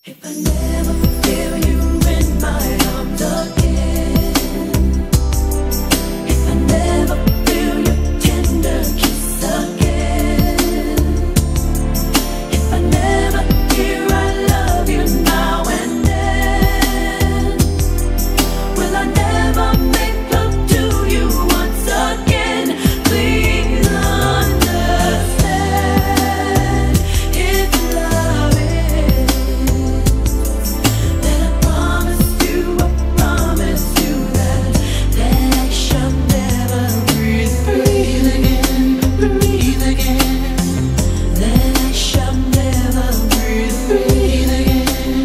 If I never feel you in my arms again, if I never feel your tender kiss again, if I never hear I love you now and then, will I never make love to you once again? Please understand, if love is, then I promise you that I shall never breathe again, that I shall never breathe again.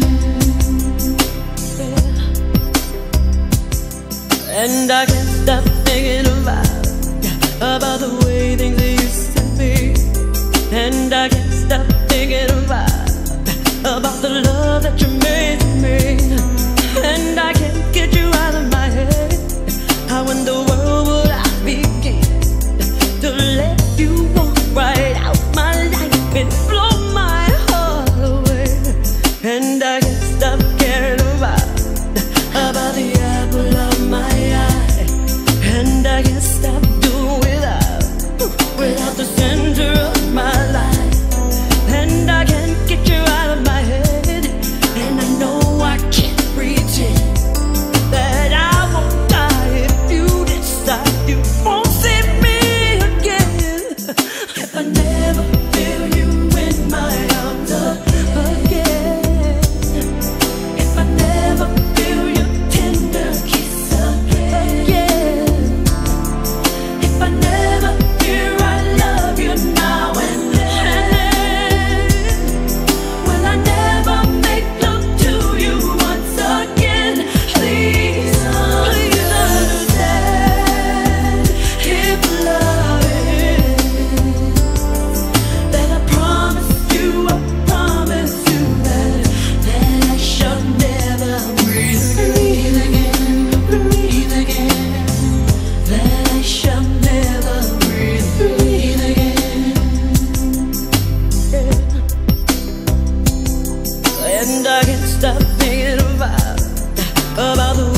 And I can't stop thinking about the way things used to be. And I can't stop thinking about the love that you made to me. And I can't get you out of my head. How in the world would I begin to let you walk right out my life and blow my heart away? And I can't stop caring about the apple of my eye. And I can't stop doing without the center of my life. And I can't get you out of my head. And I know I can't pretend that I won't die if you decide you won't see me again. If I never feel you in my arms again, if I never feel your tender kiss again, if I never hear I love you now and then, will I never make love to you once again? Please understand, if love is, then I promise you that I shall never breathe again, that I shall never breathe again. And I can't stop thinking about the